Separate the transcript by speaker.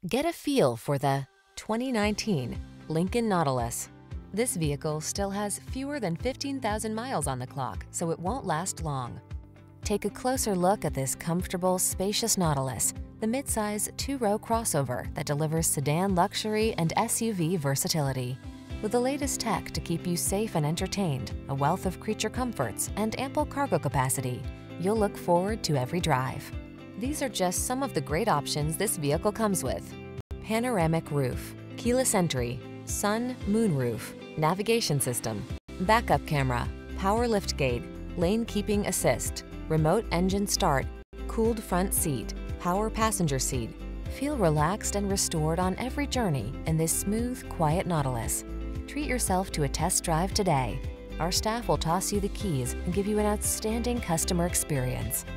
Speaker 1: Get a feel for the 2019 Lincoln Nautilus. This vehicle still has fewer than 15,000 miles on the clock, so it won't last long. Take a closer look at this comfortable, spacious Nautilus, the midsize two-row crossover that delivers sedan luxury and SUV versatility. With the latest tech to keep you safe and entertained, a wealth of creature comforts, and ample cargo capacity, you'll look forward to every drive. These are just some of the great options this vehicle comes with: panoramic roof, keyless entry, sun, moon roof, navigation system, backup camera, power liftgate, lane keeping assist, remote engine start, cooled front seat, power passenger seat. Feel relaxed and restored on every journey in this smooth, quiet Nautilus. Treat yourself to a test drive today. Our staff will toss you the keys and give you an outstanding customer experience.